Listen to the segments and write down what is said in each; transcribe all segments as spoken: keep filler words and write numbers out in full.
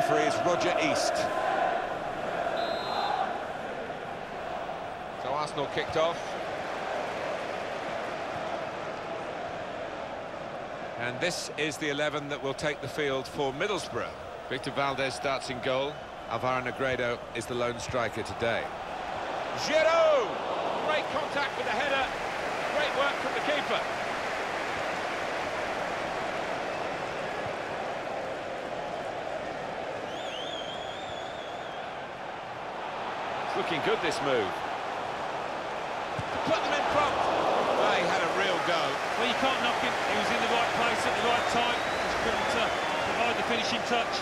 referee is Roger East. So Arsenal kicked off. And this is the eleven that will take the field for Middlesbrough. Victor Valdez starts in goal. Alvaro Negredo is the lone striker today. Giroud! Great contact with the header. Great work from the keeper. It's looking good, this move. Put them in front. Well, he had a real go. Well, you can't knock him. He was in the right place at the right time. Just couldn't uh, provide the finishing touch.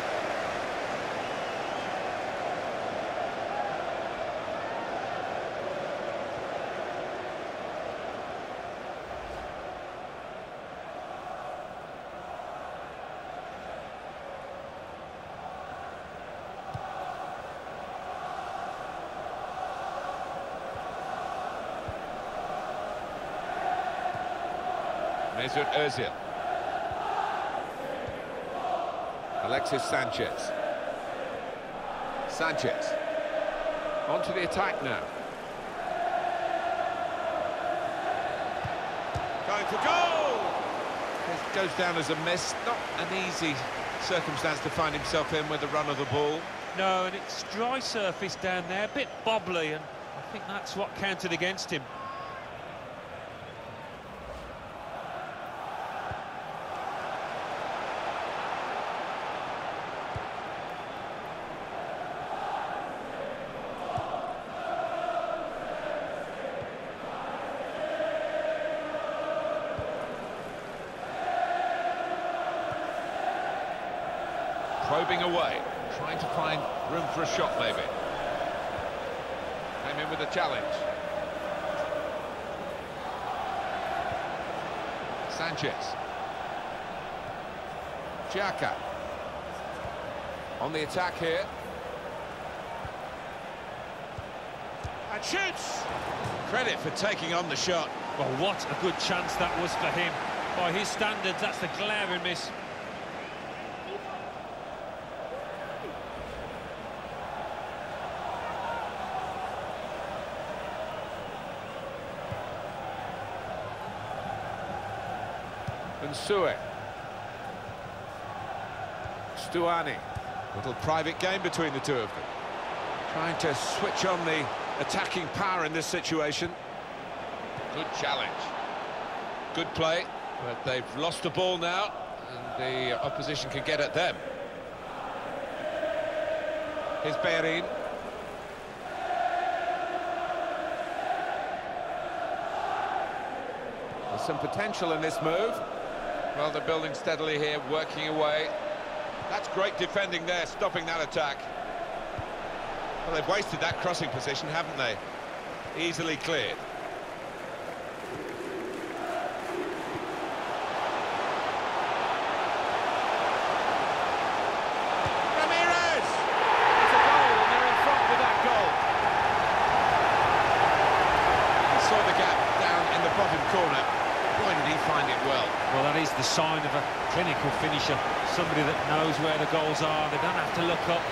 Mesut Ozil. Alexis Sanchez. Sanchez. On to the attack now. Going for goal! It goes down as a miss. Not an easy circumstance to find himself in with the run of the ball. No, and it's dry surface down there, a bit bobbly, and I think that's what counted against him. Probing away, trying to find room for a shot, maybe. Came in with a challenge. Sanchez. Xhaka. On the attack here. And shoots! Credit for taking on the shot. Well, what a good chance that was for him. By his standards, that's the glaring miss. And Sue. Stuani. Little private game between the two of them. Trying to switch on the attacking power in this situation. Good challenge. Good play, but they've lost the ball now, and the opposition can get at them. Here's Bellerin. There's some potential in this move. Well, they're building steadily here, working away. That's great defending there, stopping that attack. Well, they've wasted that crossing position, haven't they? Easily cleared. Ramirez! It's a goal, and they're in front with that goal. He saw the gap down in the bottom corner. Boy, did he find it well. Well, that is the sign of a clinical finisher. Somebody that knows where the goals are. They don't have to look up.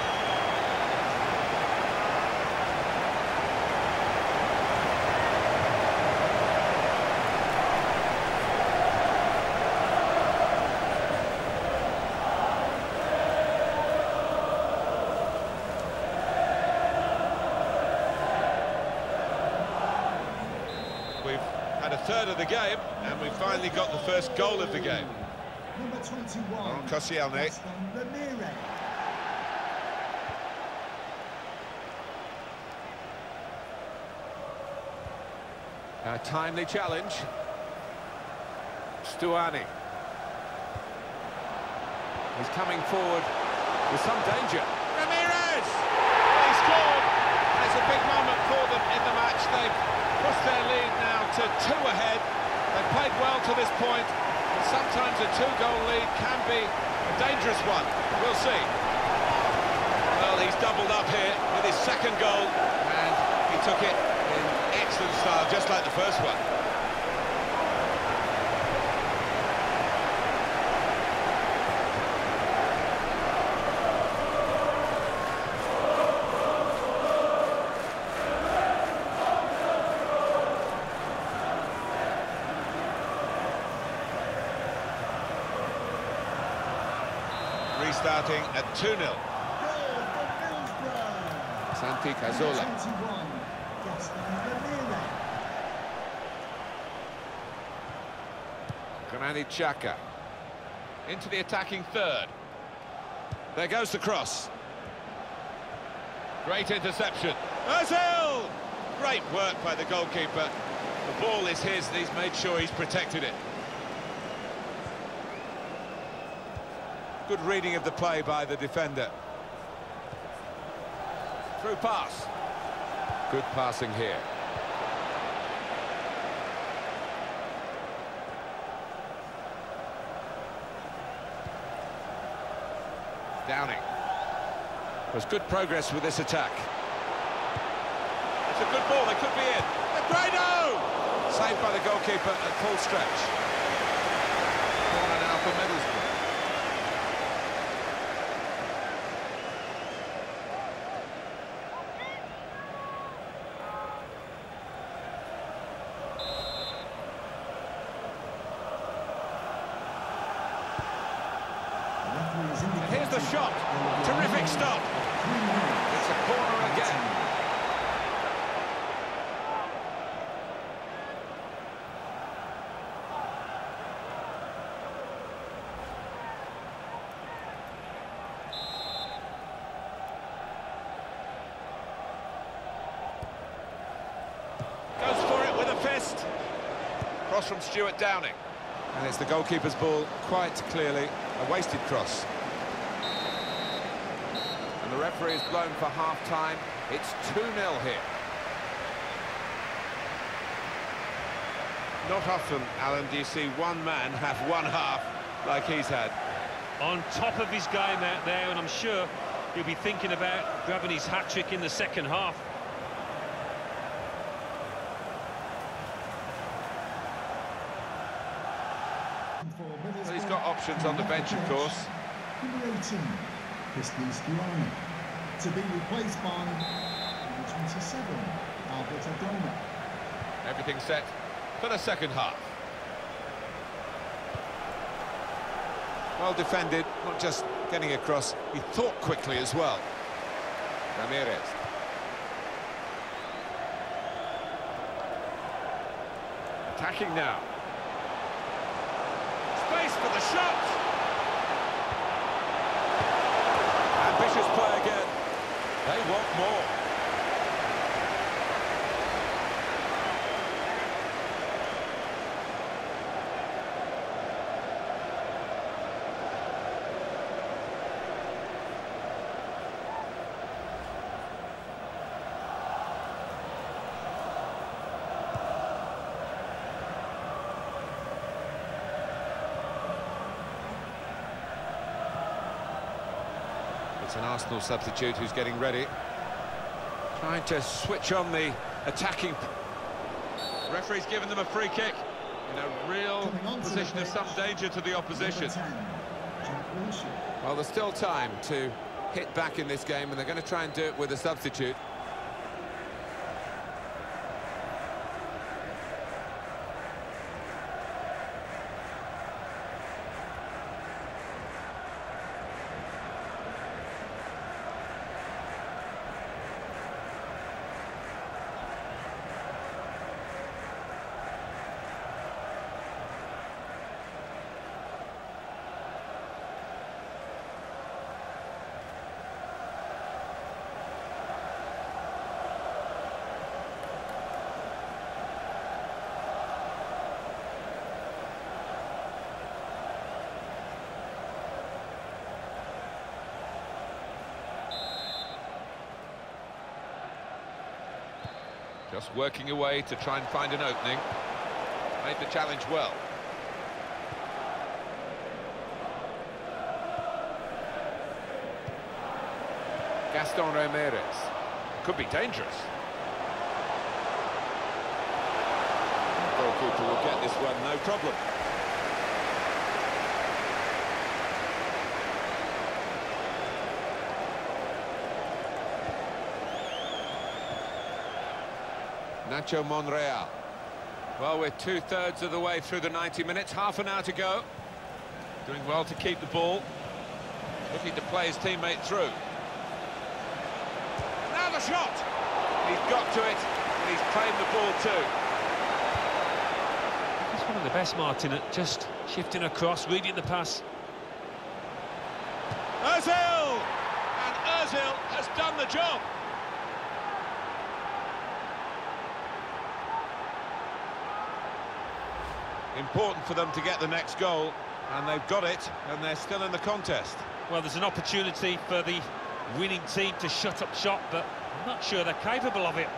We've had a third of the game, and we've finally got the first goal of the game. Number twenty-one, On Koscielny. Ramirez. A timely challenge. Stuani. He's coming forward with some danger. Ramirez! He scored! And it's a big moment for them in the match. They've pushed their lead now to two ahead. They've played well to this point, but sometimes a two-goal lead can be a dangerous one. We'll see. Well, he's doubled up here with his second goal, and he took it in excellent style, just like the first one. restarting at two nil. Goal for Middlesbrough. Santi Number Cazorla. twenty-one, Gaston Ramirez. Granit Xhaka. Into the attacking third. There goes the cross. Great interception. Ozil! Great work by the goalkeeper. The ball is his, and he's made sure he's protected it. Good reading of the play by the defender. Through pass. Good passing here. Downing. There's good progress with this attack. It's a good ball, they could be in. Negredo! Saved by the goalkeeper at full stretch. Corner now for Middlesbrough. And here's the shot. Terrific stop. It's a corner again. Goes for it with a fist. Cross from Stuart Downing. And it's the goalkeeper's ball, quite clearly a wasted cross. And the referee is blown for half-time. It's two nil here. Not often, Alan, do you see one man have one half like he's had. On top of his game out there, and I'm sure he'll be thinking about grabbing his hat-trick in the second half. Well, he's got options on the bench, of course. Number eighteen, Christian Schiano. To be replaced by number twenty-seven, Albert Adoma. Everything set for the second half. Well defended, not just getting across, he thought quickly as well. Ramirez. Attacking now. Space for the shot! Ambitious play again. They want more. It's an Arsenal substitute who's getting ready. Trying to switch on the attacking. Referee's given them a free kick in a real position of some danger to the opposition. Well, there's still time to hit back in this game, and they're going to try and do it with a substitute. Just working away to try and find an opening. Made the challenge well. Gaston Ramirez. Could be dangerous. The goalkeeper will get this one, no problem. Nacho Monreal. Well, we're two-thirds of the way through the ninety minutes, half an hour to go. Doing well to keep the ball. looking to play his teammate through. Now the shot! He's got to it, and he's claimed the ball too. He's one of the best, Martin, at just shifting across, reading the pass. Ozil! And Ozil has done the job. Important for them to get the next goal, and they've got it, and they're still in the contest. Well, there's an opportunity for the winning team to shut up shop, but I'm not sure they're capable of it.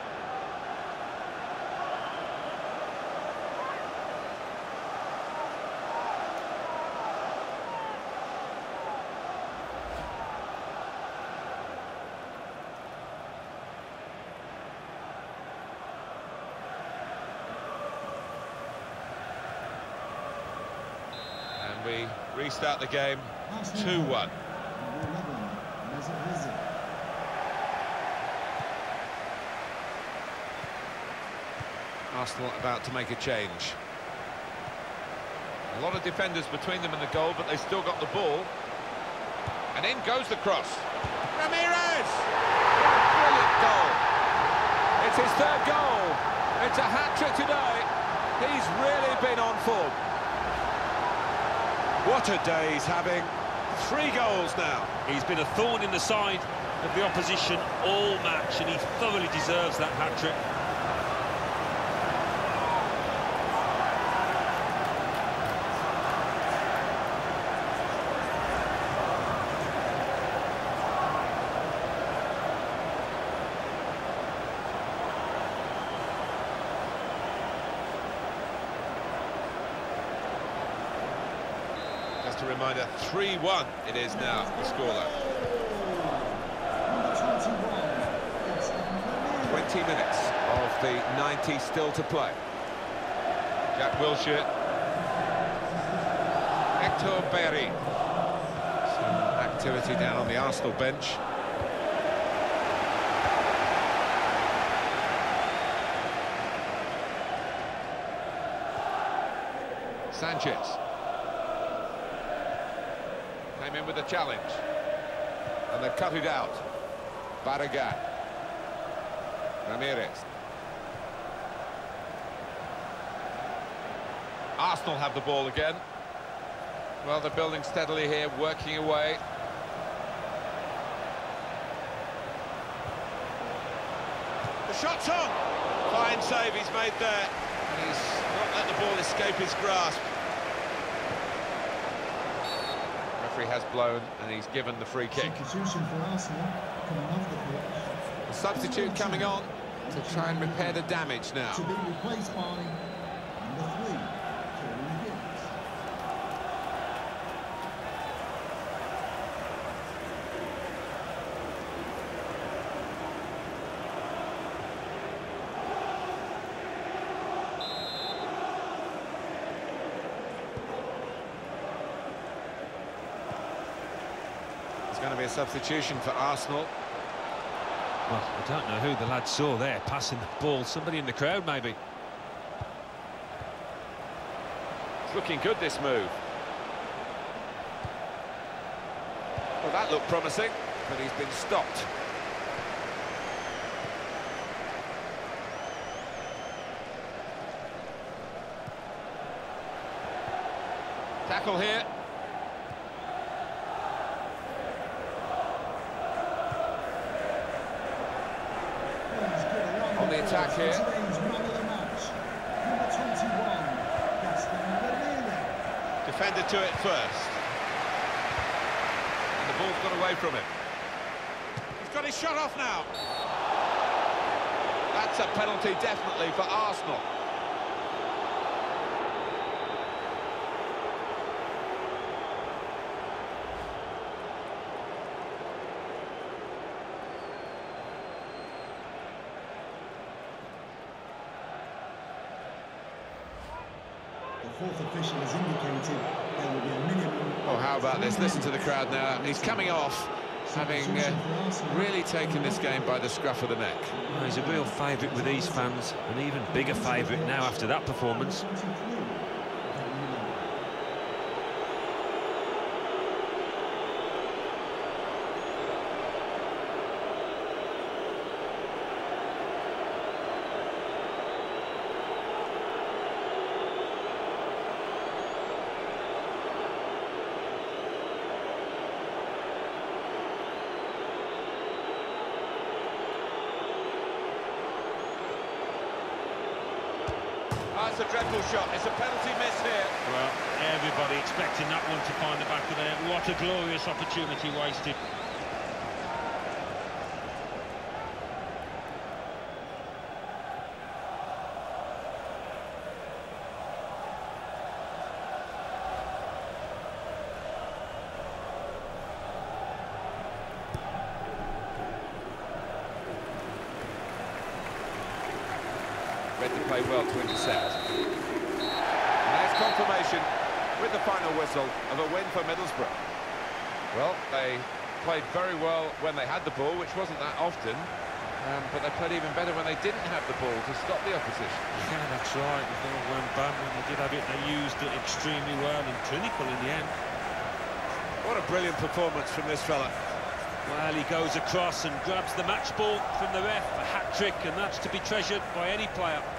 We restart the game two one. Arsenal about to make a change. A lot of defenders between them and the goal, but they've still got the ball. And in goes the cross. Ramirez! What a brilliant goal. It's his third goal. It's a hat-trick today. He's really been on form. What a day he's having. Three goals now. He's been a thorn in the side of the opposition all match, and he thoroughly deserves that hat-trick. Just a reminder, three one it is now, the scoreline. twenty minutes of the ninety still to play. Jack Wilshere. Hector Bellerin. Some activity down on the Arsenal bench. Sanchez. Came in with a challenge. And they've cut it out. Barragán. Ramirez. Arsenal have the ball again. Well, they're building steadily here, working away. The shot's on! Fine save he's made there. And he's not let the ball escape his grasp. Referee has blown and he's given the free kick. Substitution for Arsenal coming off the pitch. A substitute coming on to try and repair the damage now. To be replaced by number three, Kieran Gibbs. It's going to be a substitution for Arsenal. Well, I don't know who the lad saw there passing the ball. Somebody in the crowd, maybe. It's looking good, this move. Well, that looked promising, but he's been stopped. Tackle here. On the attack here. Defended to it first. And the ball's got away from him. He's got his shot off now. That's a penalty definitely for Arsenal. The fourth official has indicated there will be a minimum. Oh, how about this? Listen to the crowd now. He's coming off, having uh, really taken this game by the scruff of the neck. Oh, he's a real favourite with these fans, an even bigger favourite now after that performance. that's a dreadful shot. It's a penalty miss here. Well, everybody expecting that one to find the back of there. What a glorious opportunity wasted. Read the play well to intercept. And there's confirmation with the final whistle of a win for Middlesbrough. Well, they played very well when they had the ball, which wasn't that often, um, but they played even better when they didn't have the ball to stop the opposition. Yeah, that's right. It never went bad when they did have it. They used it extremely well and clinical in the end. What a brilliant performance from this fella. Well, he goes across and grabs the match ball from the ref, a hat-trick, and that's to be treasured by any player.